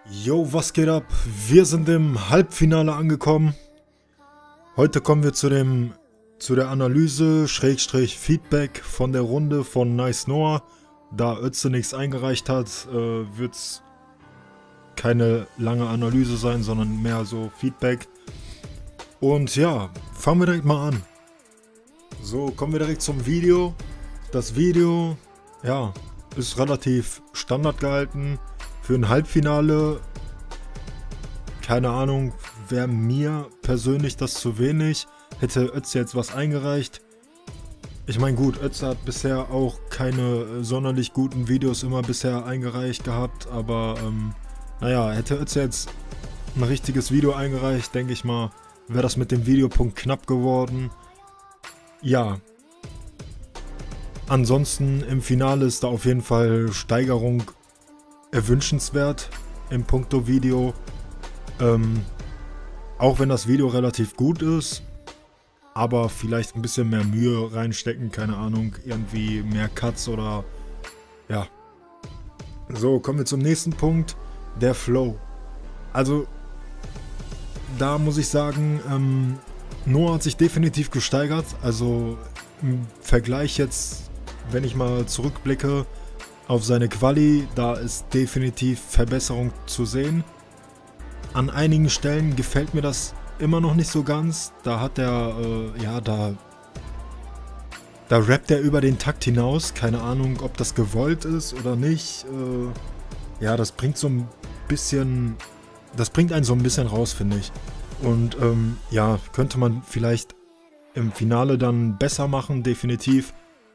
Yo, was geht ab? Wir sind im Halbfinale angekommen. Heute kommen wir zu der Analyse, Feedback von der Runde von Nice Noah. Da Ötze nichts eingereicht hat, wird es keine lange Analyse sein, sondern mehr so Feedback. Und ja, fangen wir direkt mal an. So, kommen wir direkt zum Video. Das Video, ja, ist relativ Standard gehalten. Für ein Halbfinale, keine Ahnung, wäre mir persönlich das zu wenig. Hätte Ötze jetzt was eingereicht. Ich meine gut, Ötze hat bisher auch keine sonderlich guten Videos immer bisher eingereicht gehabt. Aber naja, hätte Ötze jetzt ein richtiges Video eingereicht, denke ich mal, wäre das mit dem Videopunkt knapp geworden. Ja. Ansonsten im Finale ist da auf jeden Fall Steigerung erwünschenswert im Punkto Video. Auch wenn das Video relativ gut ist, aber vielleicht ein bisschen mehr Mühe reinstecken, keine Ahnung, irgendwie mehr Cuts oder ja. So, kommen wir zum nächsten Punkt, der Flow. Also, da muss ich sagen, Noah hat sich definitiv gesteigert, also im Vergleich jetzt, wenn ich mal zurückblicke auf seine Quali, da ist definitiv Verbesserung zu sehen. An einigen Stellen gefällt mir das immer noch nicht so ganz. Da hat er, ja, da rappt er über den Takt hinaus. Keine Ahnung, ob das gewollt ist oder nicht. Ja, das bringt so ein bisschen, das bringt einen so ein bisschen raus, finde ich. Und ja, könnte man vielleicht im Finale dann besser machen, definitiv.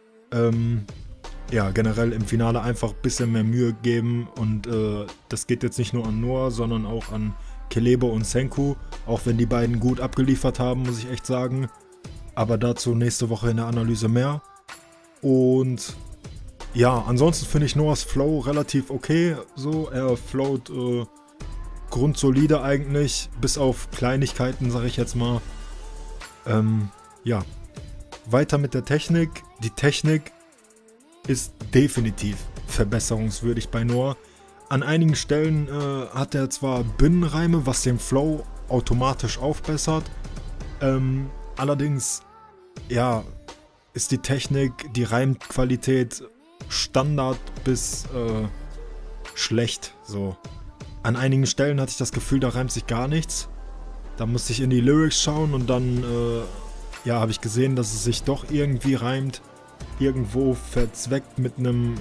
Ja, generell im Finale einfach ein bisschen mehr Mühe geben und das geht jetzt nicht nur an Noah, sondern auch an Kelebo und Senku, auch wenn die beiden gut abgeliefert haben, muss ich echt sagen. Aber dazu nächste Woche in der Analyse mehr. Und ja, ansonsten finde ich Noahs Flow relativ okay, so, er flowt grundsolide eigentlich, bis auf Kleinigkeiten, sage ich jetzt mal. Ja, weiter mit der Technik. Die Technik ist definitiv verbesserungswürdig bei Noah. An einigen Stellen hat er zwar Binnenreime, was den Flow automatisch aufbessert. Allerdings, ja, ist die Technik, die Reimqualität Standard bis schlecht. So. An einigen Stellen hatte ich das Gefühl, da reimt sich gar nichts. Da musste ich in die Lyrics schauen und dann ja, habe ich gesehen, dass es sich doch irgendwie reimt. Irgendwo verzwickt mit einem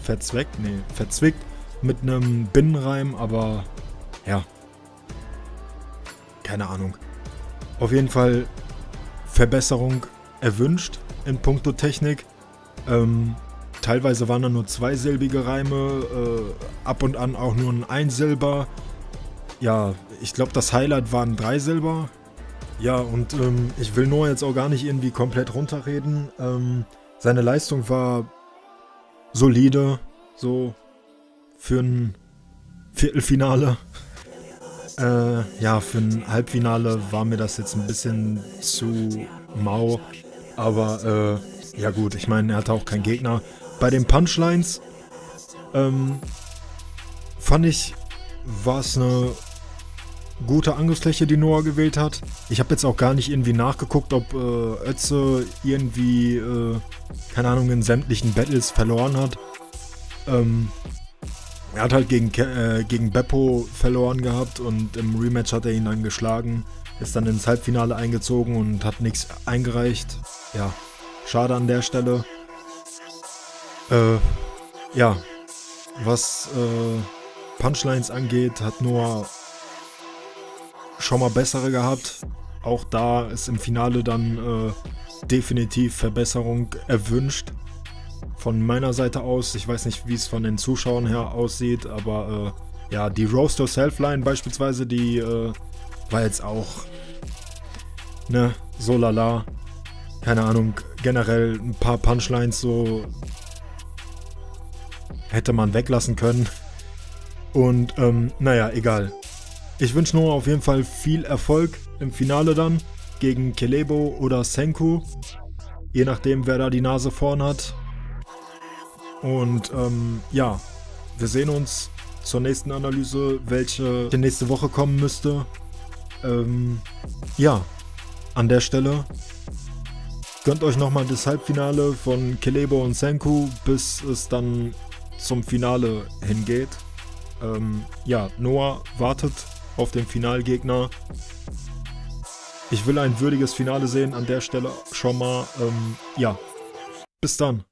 Binnenreim, aber ja, keine Ahnung. Auf jeden Fall Verbesserung erwünscht in puncto Technik. Teilweise waren da nur zweisilbige Reime, ab und an auch nur ein Einsilber. Ja, ich glaube das Highlight waren 3 Silber. Ja, und ich will Noah jetzt auch gar nicht irgendwie komplett runterreden. Seine Leistung war solide, so für ein Viertelfinale. Ja, für ein Halbfinale war mir das jetzt ein bisschen zu mau. Aber ja gut, ich meine, er hatte auch keinen Gegner. Bei den Punchlines fand ich, war es eine gute Angriffsfläche, die Noah gewählt hat. Ich habe jetzt auch gar nicht irgendwie nachgeguckt, ob Ötze irgendwie, keine Ahnung, in sämtlichen Battles verloren hat. Er hat halt gegen Beppo verloren gehabt und im Rematch hat er ihn dann geschlagen. Ist dann ins Halbfinale eingezogen und hat nichts eingereicht. Ja, schade an der Stelle. Ja, was Punchlines angeht, hat Noah schon mal bessere gehabt. Auch da ist im Finale dann definitiv Verbesserung erwünscht. Von meiner Seite aus, ich weiß nicht, wie es von den Zuschauern her aussieht, aber ja, die Roast Yourself Line beispielsweise, die war jetzt auch, ne, so lala. Keine Ahnung, generell ein paar Punchlines so hätte man weglassen können. Und naja, egal. Ich wünsche Noah auf jeden Fall viel Erfolg im Finale dann gegen Kelebo oder Senku. Je nachdem, wer da die Nase vorn hat. Und ja, wir sehen uns zur nächsten Analyse, welche nächste Woche kommen müsste. Ja, an der Stelle gönnt euch nochmal das Halbfinale von Kelebo und Senku, bis es dann zum Finale hingeht. Ja, Noah wartet auf den Finalgegner. Ich will ein würdiges Finale sehen, an der Stelle schon mal. Ja, bis dann.